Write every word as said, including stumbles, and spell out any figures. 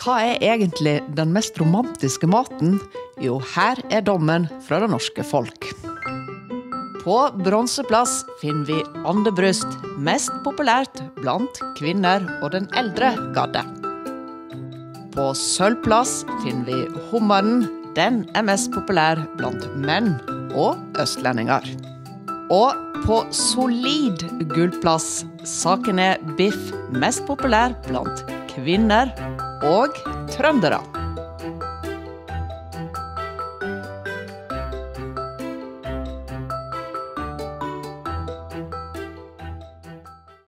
Hva er egentlig den mest romantiske maten? Jo, her er dommen fra det norske folk. På bronseplass finner vi andebryst, mest populært blant kvinner og den eldre gadde. På sølvplass finner vi hummeren, den er mest populær blant menn og østlendinger. Og på solid gullplass, saken er biff, mest populær blant kvinner og trøndere.